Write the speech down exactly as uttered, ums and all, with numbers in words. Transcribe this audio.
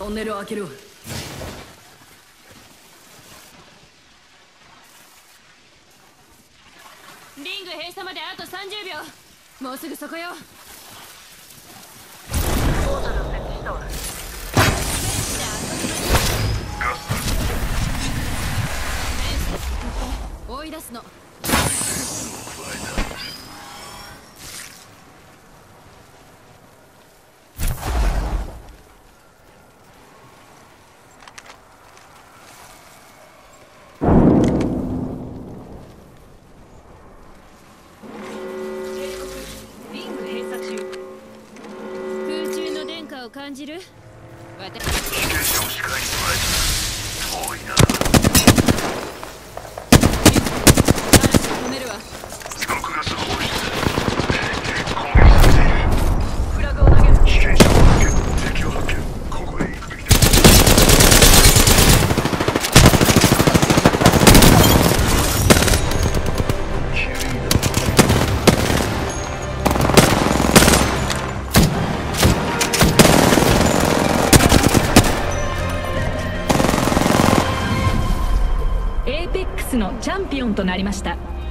トンネルを開ける。 リング閉鎖まであとさんじゅうびょう。もうすぐそこよ。 ポータル設置したわ。 追い出すの。 リング閉鎖中。 空中の電荷を感じる？私被験者を視界に捉えた。遠いな。 止めるわ。 毒ガス放出。攻撃されている。 フラグを投げる。 被験者を発見。敵を発見。ここへ行くべきだ。きゅういだ。 エーペックスのチャンピオンとなりました。